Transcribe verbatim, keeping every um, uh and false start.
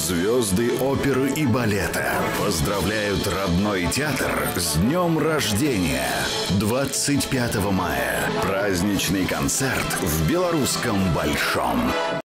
Звезды оперы и балета поздравляют родной театр с днем рождения. двадцать пятого мая. Праздничный концерт в Белорусском Большом.